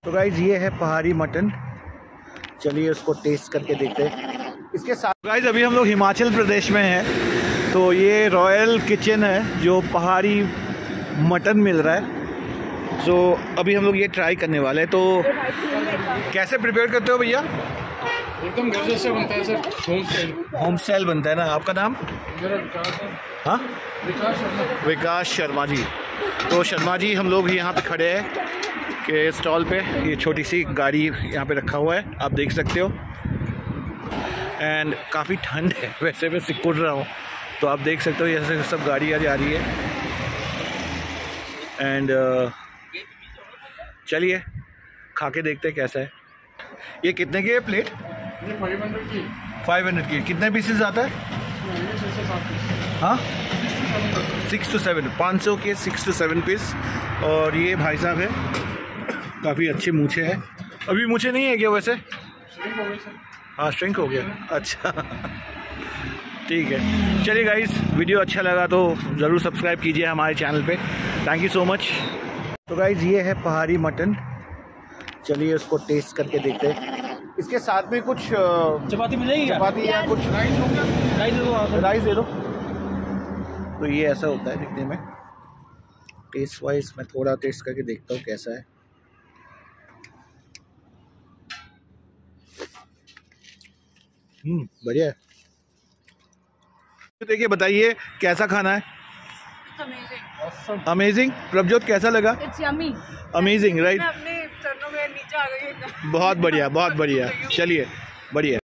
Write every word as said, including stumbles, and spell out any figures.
तो गाइज ये है पहाड़ी मटन, चलिए उसको टेस्ट करके देखते हैं। इसके साथ गाइज अभी हम लोग हिमाचल प्रदेश में हैं, तो ये रॉयल किचन है जो पहाड़ी मटन मिल रहा है। तो अभी हम लोग ये ट्राई करने वाले हैं। तो कैसे प्रिपेयर करते हो भैया? एकदम घर जैसे बनता है sir, home style. Home style बनता है ना। आपका नाम? मेरा विकास है। हाँ, विकास शर्मा। विकास शर्मा जी। तो शर्मा जी हम लोग यहाँ पे खड़े हैं के स्टॉल पे। ये छोटी सी गाड़ी यहाँ पे रखा हुआ है, आप देख सकते हो। एंड काफ़ी ठंड है, वैसे मैं सिकुड़ रहा हूँ, तो आप देख सकते हो ये सब गाड़ियाँ जा रही है। एंड uh, चलिए खा के देखते हैं कैसा है। ये कितने की है प्लेट? ये फाइव हंड्रेड की। फाइव हंड्रेड की। कितने पीसेस आता है? हाँ, सिक्स टू सेवन, पाँच सौ के सिक्स टू सेवन पीस। और ये भाई साहब है, काफ़ी अच्छे मूछे हैं। अभी मूछे नहीं है क्या वैसे? हाँ, श्रिंक हो गया। अच्छा ठीक है, चलिए गाइस, वीडियो अच्छा लगा तो ज़रूर सब्सक्राइब कीजिए हमारे चैनल पे। Thank you so much. तो गाइस ये है पहाड़ी मटन, चलिए उसको टेस्ट करके देखते हैं। इसके साथ में कुछ चपाती मिलेगी? चपाती या कुछ राइस हो गया? राइस दे दो। राइस दे दो। तो ये ऐसा होता है दिखने में। टेस्ट वाइज मैं थोड़ा टेस्ट करके देखता हूँ कैसा है। हम्म बढ़िया है। देखिए बताइए कैसा खाना है? अमेजिंग। प्रभजोत कैसा लगा? Amazing right. अपने चरणों में नीचे आ गई। बहुत बढ़िया, बहुत बढ़िया। चलिए बढ़िया।